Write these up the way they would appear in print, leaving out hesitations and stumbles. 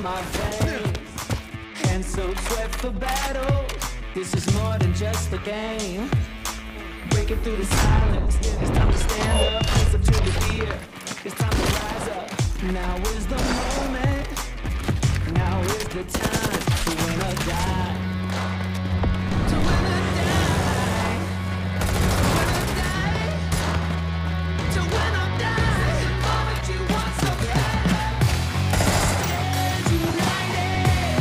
my veins. Hands soaked sweat for battle. This is more than just a game. Breaking through the silence. It's time to stand up. Face up to the fear. It's time to rise up. Now is the moment. Now is the time to win or die. To win or die. To win or die. The moment you want so bad. Stand united.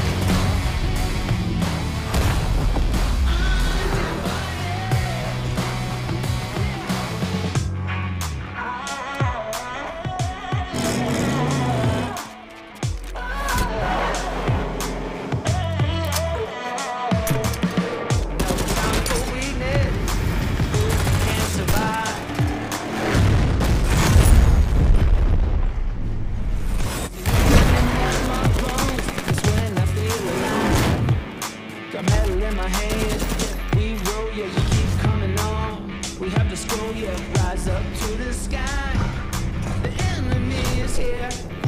Got metal in my hand, we roll, yeah, we keep coming on. We have to scroll, yeah, rise up to the sky. The enemy is here.